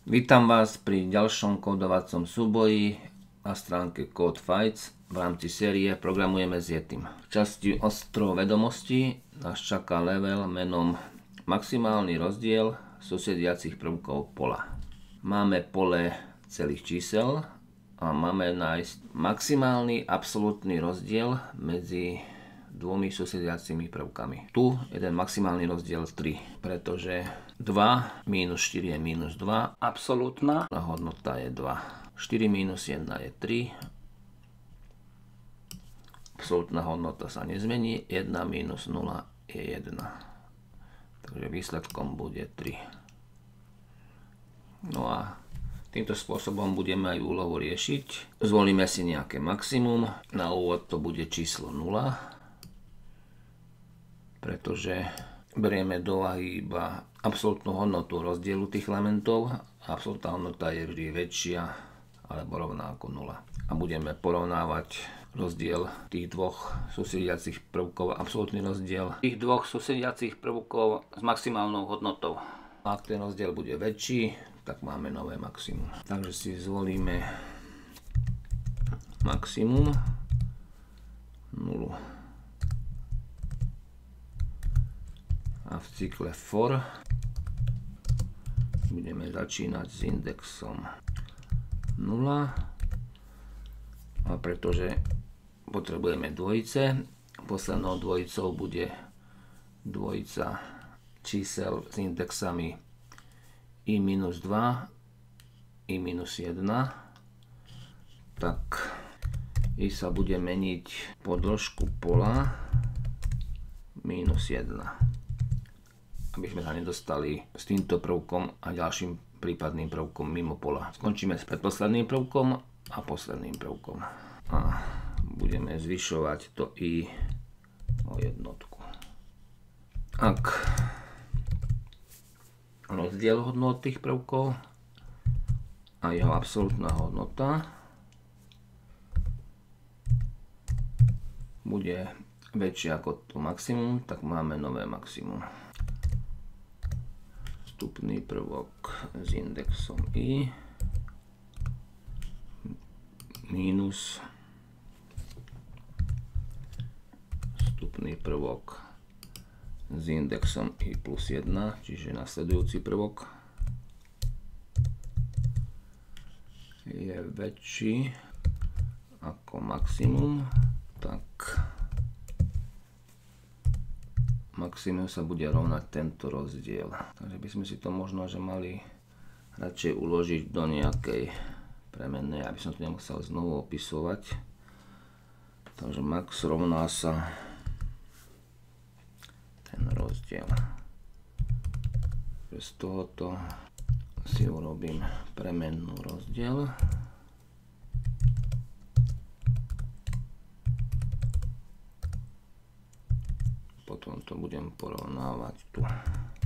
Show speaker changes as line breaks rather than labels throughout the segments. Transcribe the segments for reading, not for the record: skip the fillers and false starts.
Vítam vás pri ďalšom kódovacom súboji na stránke CodeFights. V rámci série programujeme s Yetim. V časti ostrov vedomostí nás čaká level menom maximálny rozdiel susediacich prvkov pola. Máme pole celých čísel a máme nájsť maximálny absolútny rozdiel medzi dvomi susediacimi prvkami. Tu je ten maximálny rozdiel 3, pretože 2 minus 4 je minus 2, absolútna hodnota je 2. 4 minus 1 je 3, absolútna hodnota sa nezmení, 1 minus 0 je 1. Takže výsledkom bude 3. No a týmto spôsobom budeme aj úlohu riešiť. Zvolíme si nejaké maximum, na úvod to bude číslo 0, pretože berieme do úvahy iba absolútnu hodnotu rozdielu tých elementov. Absolútna hodnota je vždy väčšia alebo rovná ako 0. A budeme porovnávať rozdiel tých dvoch susediacich prvkov, absolútny rozdiel tých dvoch susediacich prvkov s maximálnou hodnotou. Ak ten rozdiel bude väčší, tak máme nové maximum. Takže si zvolíme maximum 0. A v cykle for budeme začínať s indexom 0. A pretože potrebujeme dvojice, poslednou dvojicou bude dvojica čísel s indexami i-2, i-1, tak i sa bude meniť po dĺžku pola minus 1. Aby sme sa nedostali s týmto prvkom a ďalším prípadným prvkom mimo pola. Skončíme s predposledným prvkom a posledným prvkom. A budeme zvyšovať to i o jednotku. Ak rozdiel hodnot tých prvkov a jeho absolútna hodnota bude väčšia ako to maximum, tak máme nové maximum. Vstupný prvok s indexom i minus vstupný prvok s indexom i plus 1, čiže nasledujúci prvok je väčší ako maximum, tak maximum sa bude rovnať tento rozdiel. Takže by sme si to možno že mali radšej uložiť do nejakej premennej, aby som to nemusel znovu opisovať. Takže max rovná sa ten rozdiel. Z tohoto si urobím premennú rozdiel. Potom to budem porovnávať tu. A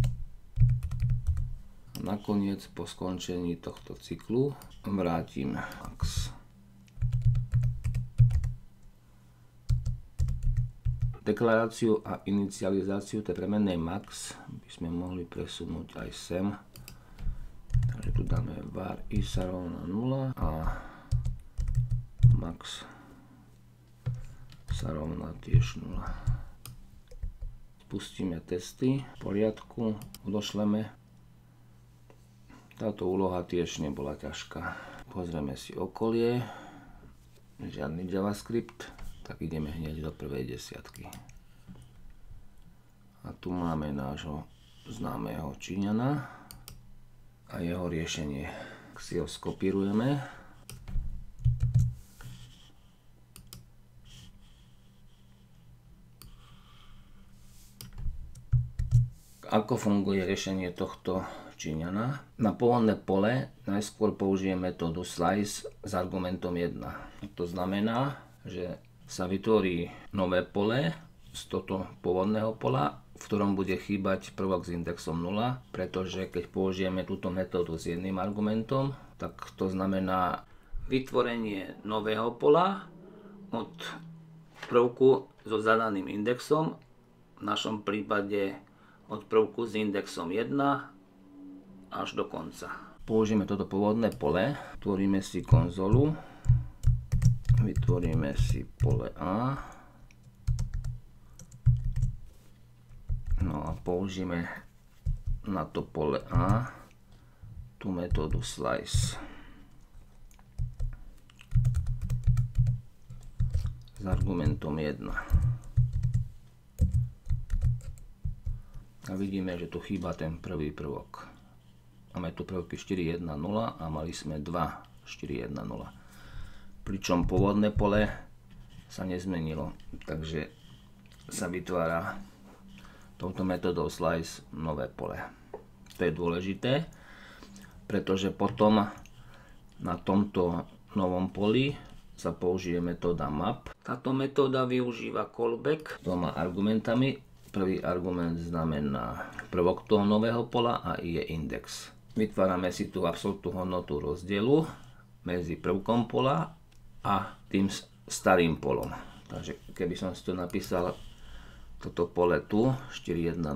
nakoniec po skončení tohto cyklu vrátim max. Deklaráciu a inicializáciu tej premennej max by sme mohli presunúť aj sem. Takže tu dáme var i sa rovná 0 a max sa rovná tiež 0. Pustíme testy, v poriadku, odošleme. Táto úloha tiež nebola ťažká. Pozrieme si okolie, žiadny JavaScript, tak ideme hneď do prvej desiatky. A tu máme nášho známeho Číňana a jeho riešenie. Tak si ho skopírujeme. Ako funguje riešenie tohto Číňana? Na pôvodné pole najskôr použijeme metódu slice s argumentom 1. To znamená, že sa vytvorí nové pole z tohto pôvodného pola, v ktorom bude chýbať prvok s indexom 0, pretože keď použijeme túto metódu s jedným argumentom, tak to znamená vytvorenie nového pola od prvku so zadaným indexom, v našom prípade od prvku s indexom 1 až do konca. Použijeme toto pôvodné pole, tvoríme si konzolu, vytvoríme si pole A, no a použijeme na to pole A tú metódu slice s argumentom 1. A vidíme, že tu chýba ten prvý prvok. Máme tu prvky 4, 1, 0 a mali sme 2, 4, 1, 0. Pričom pôvodné pole sa nezmenilo, takže sa vytvára touto metódou slice nové pole. To je dôležité, pretože potom na tomto novom poli sa použije metóda map. Táto metóda využíva callback dvoma argumentami. Prvý argument znamená prvok toho nového pola a je index. Vytvárame si tú absolútnu hodnotu rozdielu medzi prvkom pola a tým starým polom. Takže keby som si to napísal, toto pole tu, 4, 1, 0,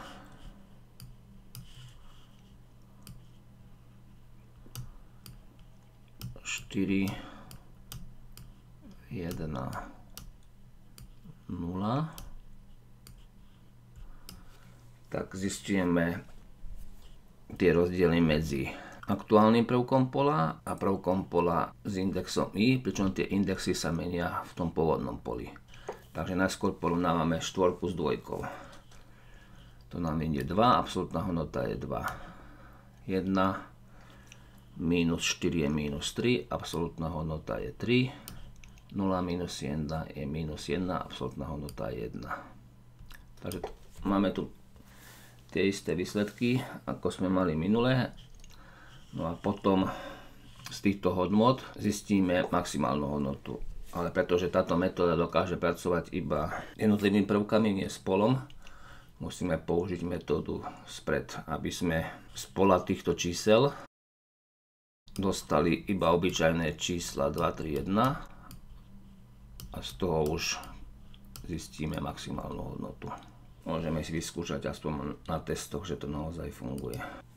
4, 1, 0, tak zistujeme tie rozdiely medzi aktuálnym prvkom pola a prvkom pola s indexom i, pričom tie indexy sa menia v tom pôvodnom poli. Takže najskôr porovnávame štvorku s dvojkou. To nám ide 2, absolútna hodnota je 2. 1, minus 4 je minus 3, absolútna hodnota je 3. 0 minus 1 je minus 1, absolútna hodnota je 1. Takže máme tu tie isté výsledky, ako sme mali minulé. No a potom z týchto hodnot zistíme maximálnu hodnotu. Ale pretože táto metóda dokáže pracovať iba jednotlivými prvkami, nie s polom, musíme použiť metódu spread, aby sme z pola týchto čísel dostali iba obyčajné čísla 2, 3, 1 a z toho už zistíme maximálnu hodnotu. Môžeme si vyskúšať aspoň na testoch, že to naozaj funguje.